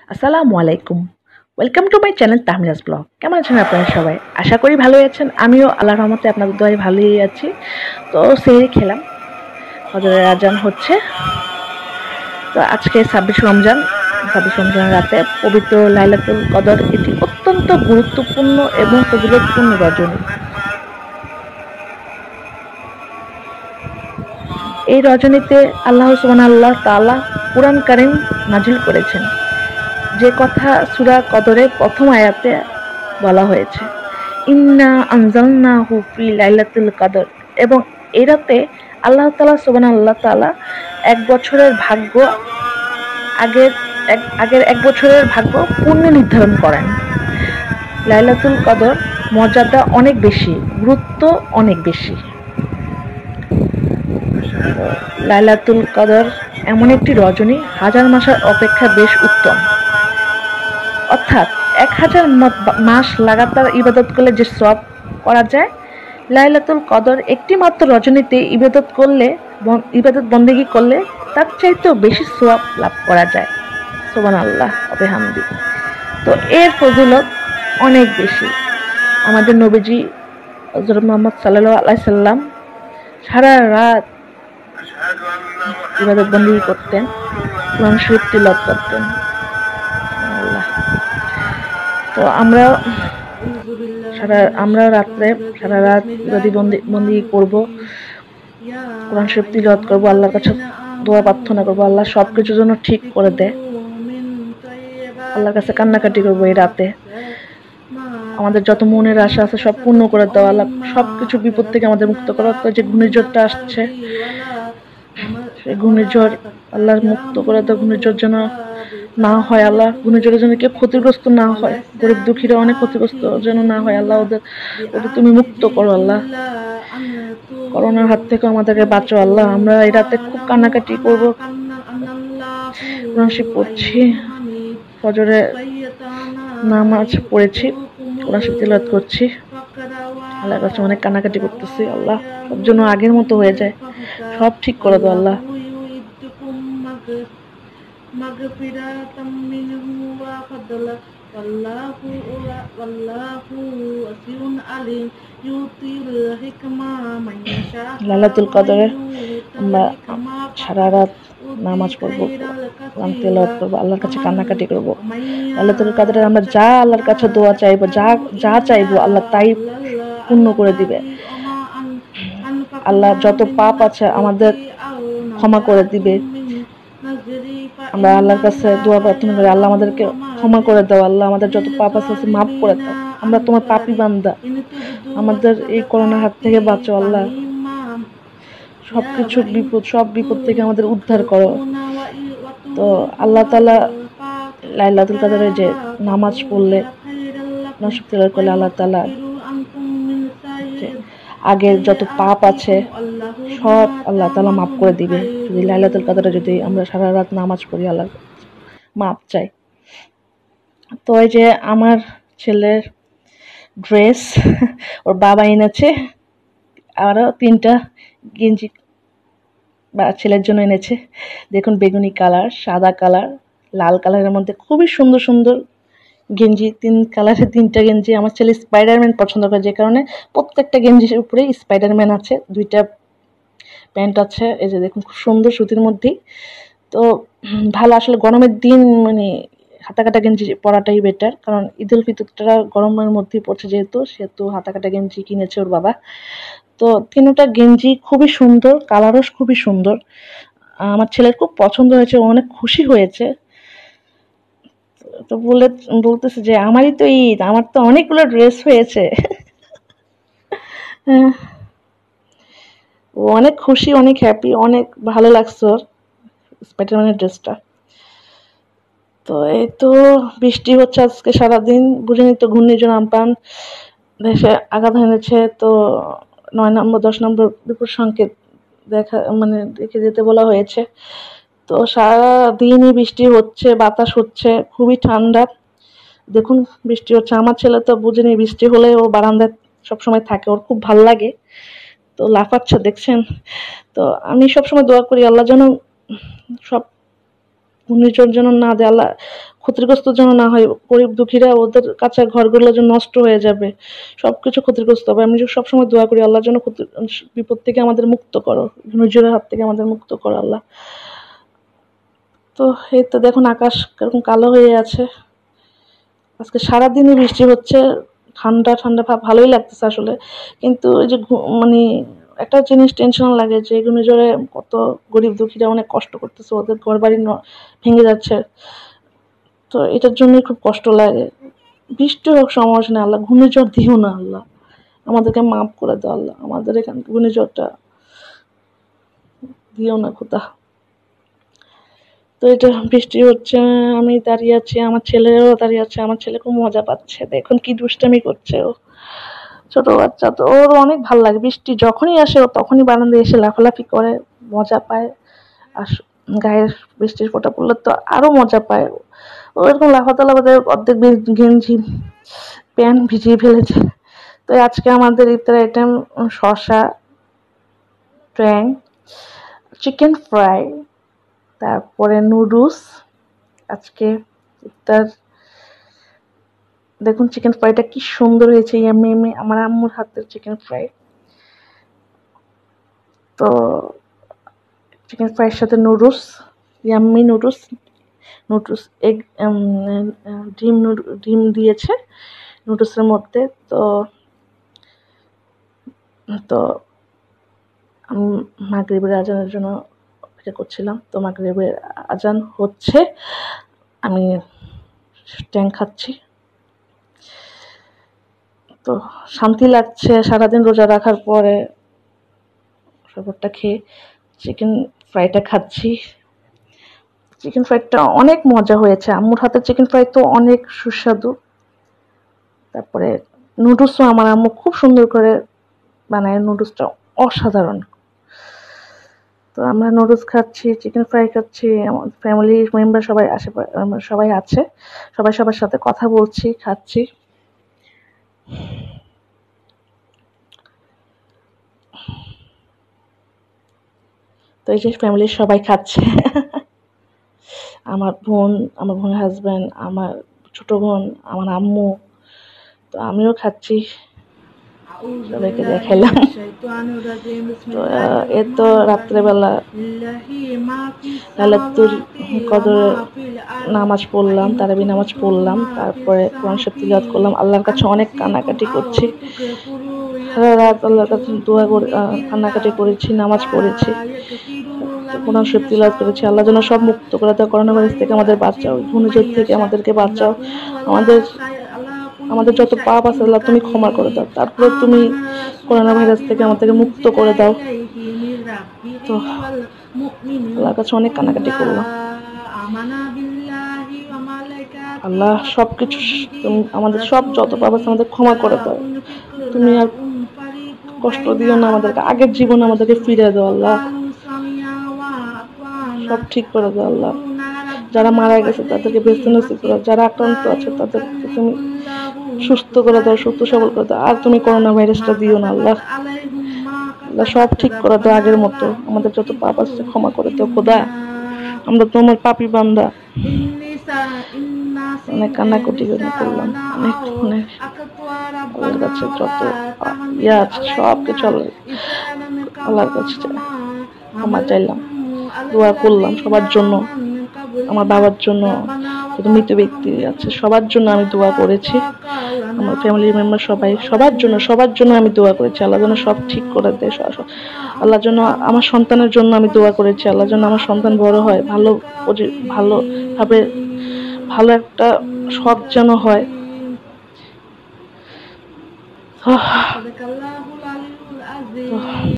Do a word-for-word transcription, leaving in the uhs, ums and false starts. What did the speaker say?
আসসালামু আলাইকুম। Welcome to my channel Tahmina's blog. কেমন আছেন আপনারা সবাই? আশা করি ভালোই আছেন। আমিও আল্লাহর রহমতে আপনাদের দোয়ায় ভালোই আছি। তো সেহরি খেলাম, ফজরের আজান হচ্ছে। তো আজকে ছাব্বিশ রমজান ছাব্বিশ রমজান রাতে পবিত্র লাইলাতুল কদর, এটি অত্যন্ত গুরুত্বপূর্ণ এবং ফজিলতপূর্ণ রজনী। এই রজনীতে আল্লাহ সুবহানাহু তাআলা কুরআন কারীম নাজিল করেছেন, যে কথা সূরা কদরের প্রথম আয়াতে বলা হয়েছে, ইন্না আনজালনাহু ফি লাইলাতুল কদর। এবং এই রাতে আল্লাহ তাআলা সুবহানাহু তাআলা এক বছরের ভাগ্য আগের এক আগের এক বছরের ভাগ্য পূর্ণ নির্ধারণ করেন। লাইলাতুল কদর মর্যাদা অনেক বেশি, গুরুত্ব অনেক বেশি। লাইলাতুল কদর এমন একটি রজনী হাজার মাসের অপেক্ষা বেশ উত্তম। অর্থাৎ এক হাজার মাস লাগাতার ইবাদত করলে যে সওয়াব করা যায়, লাইলাতুল কদর একটি মাত্র রজনীতে ইবাদত করলে ইবাদত বন্দেগী করলে তার চাইতেও বেশি সওয়াব লাভ করা যায়। সুবহানাল্লাহ ওয়া বিহামদি। তো এর ফজিলত অনেক বেশি। আমাদের নবীজি হযরত মুহাম্মদ সাল্লাল্লাহু আলাইহি সাল্লাম সারা রাত ইবাদত বন্দেগী করতেন, কোরআন শরীফ তিলাওয়াত করতেন। তো আমরা সারা আমরা রাত্রে সারা রাত ইবাদত বন্দেগী করব, কোরআন শরীফ তিলাওয়াত করব, আল্লাহর কাছে দোয়া প্রার্থনা করব, আল্লাহ সবকিছুর জন্য ঠিক করে দেয়। আল্লাহর কাছে কান্নাকাটি করব এই রাতে, আমাদের যত মনের আশা আছে সব পূর্ণ করে দাও আল্লাহ, সবকিছু বিপদ থেকে আমাদের মুক্ত করো। তো যে ঘূর্ণিঝড়টা আসছে, সেই ঘূর্ণিঝড় আল্লাহ মুক্ত করে দাও, ঘূর্ণিঝড় যেন না হয় আল্লাহ, ঘূর্ণিঝড়ের জন্য কেউ ক্ষতিগ্রস্ত না হয়, গরিব দুঃখীরা অনেক ক্ষতিগ্রস্ত যেন না হয় আল্লাহ, ওদের ওদের তুমি মুক্ত করো আল্লাহ, করোনার হাত থেকে আমাদেরকে বাঁচো আল্লাহ। আমরা এই রাতে খুব কান্নাকাটি করবো, কোরআন শরীফ পড়ছি, ফজরে নামাজ পড়েছি, কোরআন শরীফ তিলাওয়াত করছি, আল্লাহর কাছে অনেক কান্নাকাটি করতেছি। আল্লাহ সব জন্য আগের মতো হয়ে যায়, সব ঠিক করে দাও আল্লাহ। লাইলাতুল কদরে আমরা সারা রাত নামাজ পড়বো, কোরআন তেলাওয়াত করবো, আল্লাহর কাছে কান্নাকাটি করবো। লাইলাতুল কদরে আমরা যা আল্লাহর কাছে দোয়া চাইবো, যা যা চাইবো আল্লাহ তাই পূর্ণ করে দিবে। আল্লাহ যত পাপ আছে আমাদের ক্ষমা করে দিবে। আমরা আল্লাহর কাছে দোয়া প্রার্থনা করি, আল্লাহ আমাদেরকে ক্ষমা করে দাও, আল্লাহ আমাদের যত পাপ আছে মাফ করে দাও, আমরা তোমার পাপী বান্দা, আমাদের এই করোনার হাত থেকে বাঁচো আল্লাহ, সবকিছু বিপদ সব বিপদ থেকে আমাদের উদ্ধার করো। তো আল্লাহ তাআলা লাইলাতুল কদরে যে নামাজ পড়লে, নামাজ তিলাওয়াত করলে আল্লাহ তাআলা আগের যত পাপ আছে সব আল্লাহ তাআলা মাফ করে দিবে, যদি লাইলাতুল কদরে যদি আমরা সারা রাত নামাজ পড়ি, আল্লাহ মাফ চাই। তো এই যে আমার ছেলের ড্রেস ওর বাবা এনেছে, আরও তিনটা গেঞ্জি বা ছেলের জন্য এনেছে। দেখুন বেগুনি কালার, সাদা কালার, লাল কালারের মধ্যে খুবই সুন্দর সুন্দর গেঞ্জি, তিন কালারের তিনটা গেঞ্জি। আমার ছেলে স্পাইডারম্যান পছন্দ করে, যে কারণে প্রত্যেকটা গেঞ্জির উপরে স্পাইডারম্যান আছে, দুইটা প্যান্ট আছে। এই যে দেখুন খুব সুন্দর সুতির মধ্যেই। তো ভালো, আসলে গরমের দিন মানে হাতা কাটা গেঞ্জি পরাটাই বেটার, কারণ ঈদ উল ফিতরটা গরমের মধ্যেই পড়ছে যেহেতু, সেহেতু হাতা কাটা গেঞ্জি কিনেছে ওর বাবা। তো তিনটা গেঞ্জি খুবই সুন্দর, কালারও খুবই সুন্দর, আমার ছেলের খুব পছন্দ হয়েছে, অনেক খুশি হয়েছে। তো বলে বলতেছে যে আমারই তো ঈদ, আমার তো অনেকগুলো ড্রেস হয়েছে। ও অনেক খুশি, অনেক হ্যাপি, অনেক ভালো লাগছে ওর স্পাইডারম্যানের ড্রেসটা। তো এই তো বৃষ্টি হচ্ছে আজকে সারাদিন, বুঝিনি তো ঘূর্ণিঝড় আম্পান দেশে আঘাত এনেছে। তো নয় নম্বর দশ নম্বর বিপদ সংকেত দেখা মানে দেখে যেতে বলা হয়েছে। তো সারাদিনই বৃষ্টি হচ্ছে, বাতাস হচ্ছে, খুবই ঠান্ডা। দেখুন বৃষ্টি হচ্ছে, আমার ছেলে তো বুঝিনি, বৃষ্টি হলে ও বারান্দায় সবসময় থাকে, ওর খুব ভাল লাগে, তো লাফাচ্ছে দেখছেন। তো আমি সবসময় দোয়া করি আল্লাহ যেন সব ঘূর্ণিঝড় যেন না দেয়, আল্লাহ ক্ষতিগ্রস্ত যেন না হয়, গরিব দুঃখীরা ওদের কাছে ঘরগুলো যেন নষ্ট হয়ে যাবে, সবকিছু ক্ষতিগ্রস্ত হবে। আমি সবসময় দোয়া করি আল্লাহর জন্য বিপদ থেকে আমাদের মুক্ত করো, নুজুরের হাত থেকে আমাদের মুক্ত করো আল্লাহ। তো এই তো দেখুন আকাশ কিরকম কালো হয়ে আছে, আজকে সারাদিনই বৃষ্টি হচ্ছে, ঠান্ডা ঠান্ডা ভাব ভালোই লাগতেছে আসলে। কিন্তু ওই যে মানে একটা জিনিস টেনশন লাগে যে ঘূর্ণিঝড়ে কত গরিব দুঃখীরা অনেক কষ্ট করতেছে, ওদের ঘর বাড়ি ভেঙে যাচ্ছে, তো এটার জন্যই খুব কষ্ট লাগে। বৃষ্টি হোক সমস্যা নেই, আল্লাহ ঘূর্ণিঝড় দিও না আল্লাহ, আমাদেরকে মাফ করে দাও আল্লাহ, আমাদের এখানে ঘূর্ণিঝড়টা দিও না খোদা। তো এটা বৃষ্টি হচ্ছে, আমি দাঁড়িয়ে আছি, আমার ছেলেও দাঁড়িয়ে আছে, আমার ছেলে খুব মজা পাচ্ছে, দেখুন কি দুষ্টামি করছে ও, ছোট বাচ্চা তো, ওর অনেক ভালো লাগে বৃষ্টি যখনই আসে ও তখনই বারান্দায় এসে লাফালাফি করে, মজা পায়। আর গায়ের বৃষ্টির ফোঁটা পড়লে তো আরো মজা পায়, ও এরকম লাফাতে লাফাতে অর্ধেক গেঞ্জি প্যান্ট ভিজিয়ে ফেলেছে। তো আজকে আমাদের ইফতার আইটেম শসা, ট্যাং, চিকেন ফ্রাই, তারপরে নুডলস। আজকে ইফতার দেখুন চিকেন ফ্রাইটা কি সুন্দর হয়েছে, ইয়াম্মি ইয়াম্মি, আমার আম্মুর হাতের চিকেন ফ্রাই। তো চিকেন ফ্রাইয়ের সাথে noodles, yummy noodles, noodles egg ডিম ডিম দিয়েছে নুডলসের মধ্যে। তো তো আমি মাগরিবের আজানের জন্য অপেক্ষা করছিলাম, তো মাগরিবের আজান হচ্ছে, আমি ট্যাং খাচ্ছি। তো শান্তি লাগছে সারাদিন রোজা রাখার পরে শরবতটা খেয়ে চিকেন ফ্রাইটা খাচ্ছি। চিকেন ফ্রাইটা অনেক মজা হয়েছে, আম্মুর হাতের চিকেন ফ্রাই তো অনেক সুস্বাদু। তারপরে নুডলসও আমার আম্মু খুব সুন্দর করে বানায়, নুডলসটা অসাধারণ। তো আমরা নুডলস খাচ্ছি, চিকেন ফ্রাই খাচ্ছি, আমার ফ্যামিলি মেম্বার সবাই আশেপাশে সবাই আছে, সবাই সবার সাথে কথা বলছি, খাচ্ছি। তো এই যে ফ্যামিলির সবাই খাচ্ছে, আমার বোন, আমার বোনের হাজব্যান্ড, আমার ছোট বোন, আমার আম্মু, তো আমিও খাচ্ছি, সবাইকে দেখাইলাম। তো এর তো রাত্রেবেলা লাইলাতুল কদরে নামাজ পড়লাম, তারাবি নামাজ পড়লাম, তারপরে কোরআন শরীফ তিলাওয়াত করলাম, আল্লাহর কাছে অনেক কান্নাকাটি করছি, সারা রাত আল্লাহর কাছে দোয়া করে কান্নাকাটি করেছি, নামাজ পড়েছি, কোরআন শরীফ তিলাওয়াত করেছি। আল্লাহ যেন সব মুক্ত করে দাও, করোনা ভাইরাস থেকে আমাদের বাঁচাও, ঘূর্ণিঝড় থেকে আমাদেরকে বাঁচাও, আমাদের আমাদের যত পাপ আছে আল্লাহ তুমি ক্ষমা করে দাও, তারপরে তুমি করোনা ভাইরাস থেকে আমাদেরকে মুক্ত করে দাও। তো আল্লাহর কাছে অনেক কান্নাকাটি করলাম, আল্লাহ সব কিছু আমাদের সব যত পাপ আছে আমাদের ক্ষমা করে দাও, তুমি আর কষ্ট দিও না আমাদেরকে, আগের জীবনে আমাদেরকে ফিরে দাও আল্লাহ, সব ঠিক করে দাও আল্লাহ, যারা মারা গেছে তাদেরকে বেঁচে নসিব করো, যারা আক্রান্ত আছে তাদেরকে তুমি সুস্থ করে দাও, সুস্থ সবল করে দাও, আর তুমি করোনা ভাইরাসটা দিও না আল্লাহ, আল্লাহ সব ঠিক করে দাও আগের মতো, আমাদের যত পাপ আছে ক্ষমা করে দাও খোদা, আমরা তোমার পাপী বান্দা। অনেক কান্নাকাটি করলাম, অনেক অনেক আল্লাহর কাছে যত ইয়ে আছে সব কিছু আল্লাহর কাছে ক্ষমা চাইলাম, দোয়া করলাম সবার জন্য, আমার বাবার জন্য, যত মৃত ব্যক্তি আছে সবার জন্য আমি দোয়া করেছি, আমার ফ্যামিলি মেম্বার সবাই, সবার জন্য সবার জন্য আমি দোয়া করেছি, আল্লাহ যেন সব ঠিক করে দেয়, আল্লাহর জন্য আমার সন্তানের জন্য আমি দোয়া করেছি, আল্লাহর জন্য আমার সন্তান বড় হয়, ভালো ভালোভাবে ভালো একটা সব যেন হয়।